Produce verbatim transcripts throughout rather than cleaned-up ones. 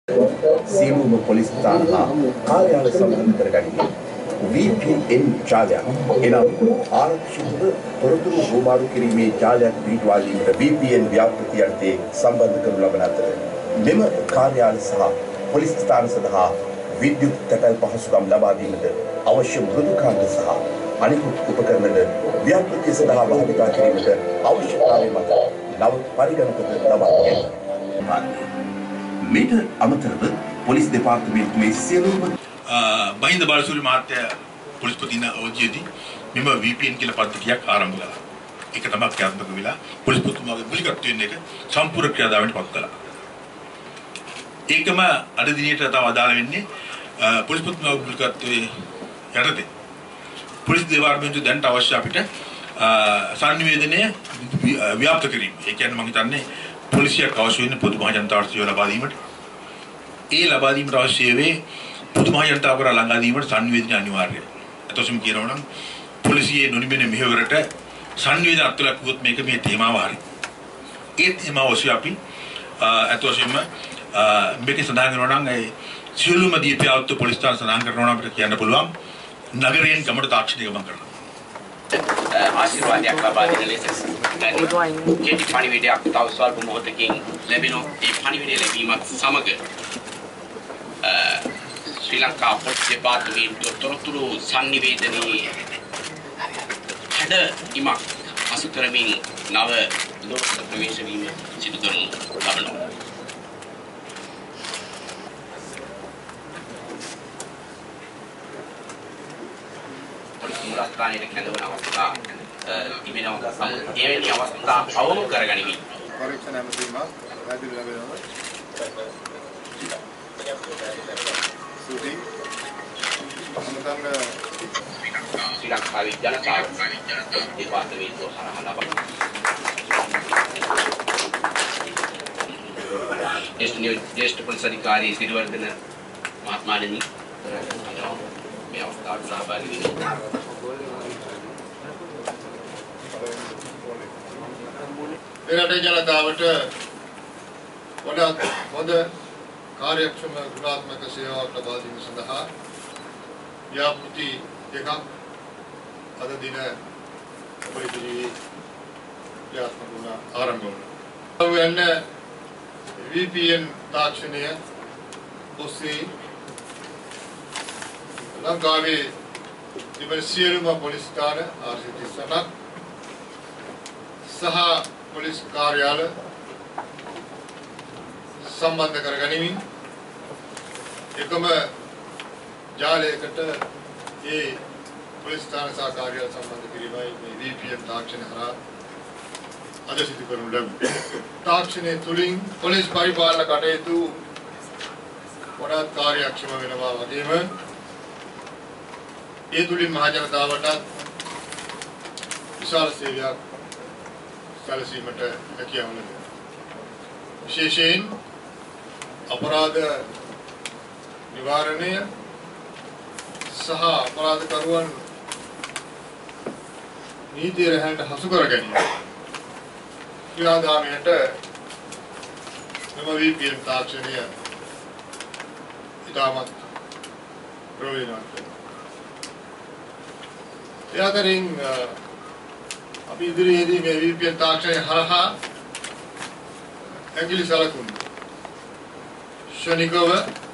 සියලුම පොලිස් ස්ථාන හා කාර්යාල සම්බන්ධ කරගනිමින් V P N ජාලයක් එනම් ආරක්ෂිතව තොරතුරු හුවමාරු කිරීමේ ජාලයක් පිටුවා දීමට V P N ව්‍යාපෘතිය යටතේ සම්බන්ධ කරනු ලබන අතර මෙම කාර්යාල සහ පොලිස් ස්ථාන සඳහා විද්‍යුත් තැපැල් පහසුකම් ලබා දීමට අවශ්‍ය මෘදුකාංග සහ අනිකුත් උපකරණ ව්‍යාපෘතිය සඳහා භාවිතා කිරීමට අවශ්‍යතාවය මත නව පරිගණකද ලබා ගැනීම. මේට අමතරව පොලිස් දෙපාර්තමේන්තුවේ සියලුම මහින්ද බාලසූරිය මහත්තයා පොලිස්පතින අවධියේදී මෙම V P N කියලා පද්ධතියක් ආරම්භ කළා. ඒක තමයි ක්‍රියාත්මක වෙලා පොලිස්පතිතුමාගේ මූලිකත්වයෙන් එක සම්පූර්ණ ක්‍රියාදාමයට පත් කළා. ඒකම අද දිනේට තව අදාළ වෙන්නේ පොලිස්පතිතුමාගේ මූලිකත්වයේ යටතේ පොලිස් දෙපාර්තමේන්තුව දැනට අවශ්‍ය අපිට සංනිවේදනය ව්‍යාප්ත කිරීම. ඒ කියන්නේ මම හිතන්නේ පොලිසියක් අවශ්‍ය වෙන පොදු මහ ජනතාවට සේව ලබා දීමට ඒ ලබා දීමට අවශ්‍ය වේ පොදු මහ ජනතාව කරා ළඟා දීමට සංනිවේදනය අනිවාර්යයි. අතොසම කියනවා නම් පොලිසියේ නොනිබෙන මෙහෙවරට සංනිවේදන අත්ලක් වුත් මේක මේ තේමාව හරි. ඒ තේමාව ඔස්සේ අපි අතොසම මේක සඳහන් කරනවා නම් ඒ සියලුම දීපයාවුත් පොලිස් ස්ථාන සඳහන් කරනවා නම් අපිට කියන්න පුළුවන් නගරයෙන් ගමට තාක්ෂණික ගමන් කරනවා. ආශිර්වාදයක් ලබා දෙන ලෙස කෙටි පණිවිඩයක් තව ස්වල්ප මොහොතකින් ලැබෙන ඒ පණිවිඩය ලැබීමත් සමග ශ්‍රී ලංකා පොලිස් දෙපාර්තමේන්තුව තොරතුරු සංනිවේදනයේ හැඩ ඉමක් අසු කරමින් නව ලෝක ප්‍රවේශ වීම සිදු කරනු ලබනවා. මුලස්ථානයේ කැඳවන අවස්ථා තිබෙනවා. එවැනි අවස්ථා අවම කරගනිමින් පරීක්ෂණ ඇමතීමක් පැහැදිලි ලැබෙනවා. සුදී අමතන්න ශ්‍රී ලංකාවේ ජනතාව දෙපාර්තමේන්තුව හරහා ලබන ज्येष्ठ पुलिस अधिकारी सिरिवर्धन महात्मानी මේ අවස්ථාවට සහභාගී වෙනවා. රටේ ජනතාවට වඩාත් හොඳ කාර්යක්ෂම ගුණාත්මක සේවාවක් ලබා දීම සඳහා ව්‍යාපෘති දෙකක් අද දින පොලිසියේ ක්‍රියාත්මක වුණ ආරම්භ වුණා. වෙන්නේ V P N තාක්ෂණය ඔස්සේ ලංකාවේ තිබෙන සියලුම පොලිස් ස්ථාන R C තිස්සනක් සහ පොලිස් කාර්යාල සම්බන්ධ කරගනිමින් එකම ජාලයකට ඒ පොලිස් ස්ථාන සහ කාර්යාල සම්බන්ධ කිරීමයි මේ V P N තාක්ෂණය හරහා අද සිදු කරනු ලැබුණේ. තාක්ෂණය තුළින් පොලිස් පරිපාලන කටයුතු වඩාත් කාර්යක්ෂම වෙනවා වගේම ඒ තුලින් මහ ජනතාවට විශාල සේවයක් සැලසීමට හැකියාව ලැබෙනවා. විශේෂයෙන් අපරාධ නිවාරණය සහ අපරාධකරුවන් නීතිය රැහැන්ට හසු කර ගැනීම ක්‍රියාදාමයට මෙම V P N තාක්ෂණය ඉතාමත් ප්‍රයෝජනවත්. ඒ අතරින් අපි ඉදිරියේදී මේ V P N තාක්ෂණය හරහා ඇඟිලි සලකුණු ශනිකව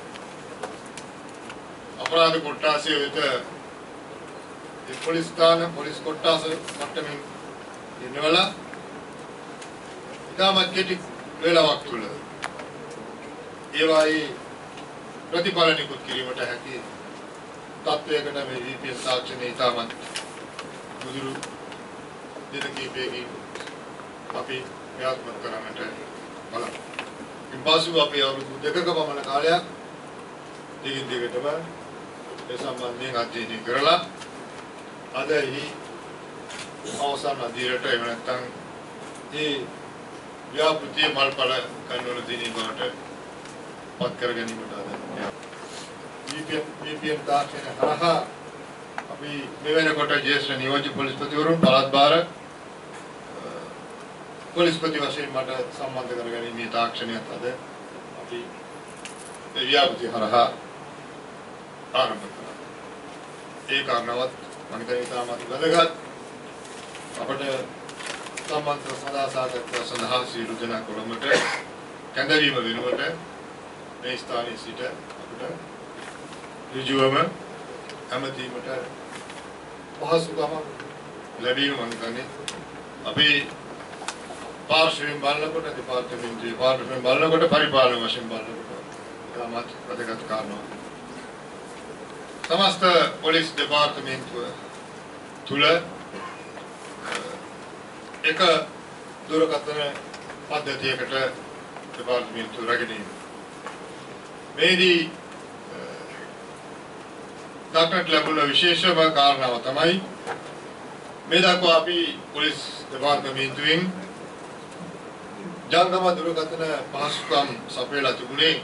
අපරාධ කොට්ටාසය වෙත ඒ පොලිස් ස්ථාන පොලිස් කොට්ටාස මට්ටමින් එනවලා ඉතාමත් කෙටි වේලාවක් තුළ ඒවායේ ප්‍රතිඵල නිකුත් කිරීමට හැකි තත්ත්වයකට මේ V P N තාක්ෂණය ඉතාමත් මුදුරු දින කිහිපයකින් අපි ක්‍රියාත්මක කරන්නට බලමු. ඉන්පසු අපි අවුරුදු දෙකක පමණ කාලයක් දිගින් දිගටම ඒ සම්බන්ධයෙන් අධ්‍යයනය කරලා අද එහි අවසන් අදියරට එහෙම නැත්නම් මේ ව්‍යාපෘතිය මල්පල ගන්නවන දිනේ බවට පත් කර ගැනීමට අද V P N තාක්ෂණය හරහා අපි මෙවැනකොට ජ්‍යෙෂ්ඨ නියෝජ්‍ය පොලිස්පතිවරුන් පළාත් භාර පොලිස්පති වශයෙන් මට සම්බන්ධ කරගැනීමේ තාක්ෂණයත් අද අපි මේ ව්‍යාපෘතිය හරහා ආරම්භ කරනවා. ඒ කාරණාවත් මම හිතන්නේ තාමත් වැදගත්. අපට සම්බන්ධ සදා සාකච්ඡා සඳහා සියලු දෙනා කොළඹට කැඳවීම වෙනුවට මේ ස්ථානයේ සිට අපට ඍජුවම හැමදීමට පහසුකම ලැබීම මම හිතන්නේ අපි පාර්ශ්වයෙන් බලනකොට දෙපාර්තමේන්තුවේ පාර්ශ්වයෙන් බලනකොට පරිපාලන වශයෙන් බලනකොට තාමත් වැදගත් කාරණා. සමස්ත පොලිස් දෙපාර්තමේන්තුව තුල එක දුරකථන පද්ධතියකට දෙපාර්තමේන්තුව රැගෙන මේදී දක්නට ලැබුණ විශේෂම කාරණාව තමයි මේ දක්වා අපි පොලිස් දෙපාර්තමේන්තුවෙන් ජංගම දුරකථන පහසුකම් සපයලා තිබුණේ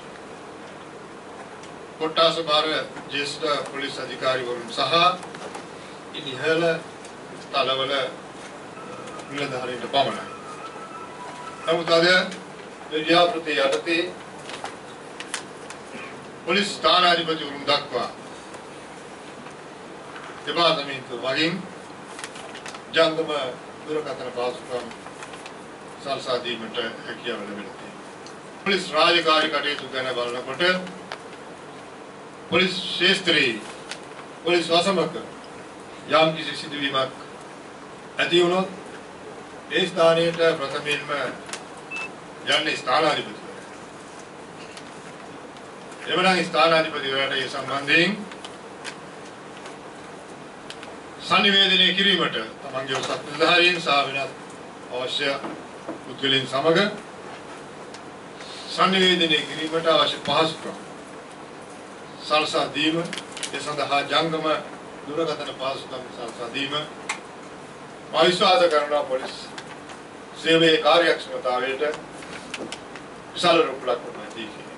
කොට්ටාස භාර ජ්‍යෙෂ්ඨ පොලිස් අධිකාරීවරුන් සහ ඉහළ තලවල නිලධාරීන්ට පමණයි. නමුත් අද මේ ව්‍යාපෘතිය යටතේ පොලිස් ස්ථානාධිපතිවරුන් දක්වා දෙපාර්තමේන්තුව වගින් ජංගම දුරකථන පහසුකම් සලසා දීමට හැකියාව ලැබෙනවා. පොලිස් රාජකාරී කටයුතු ගැන බලනකොට පොලිස් ශාස්ත්‍රයේ පොලිස් වසමක යම් කිසි සිදුවීමක් ඇති වුණොත් ඒ ස්ථානයට ප්‍රථමයෙන්ම යන්නේ ස්ථානාධිපතිවරයා. එවනම් ස්ථානාධිපතිවරයාට ඒ සම්බන්ධයෙන් සංනිවේදනය කිරීමට තමන්ගේ උසස් නිලධාරීන් සහ වෙනත් අවශ්‍ය පුද්ගලයන් සමග සංනිවේදනය කිරීමට අවශ්‍ය පහසුකම් සලසා දීම, ඒ සඳහා ජංගම දුරකථන පහසුකම් සලසා දීම මා විශ්වාස කරනවා පොලිස් සේවයේ කාර්යක්ෂමතාවයට විශාල රූපලක් වුණා.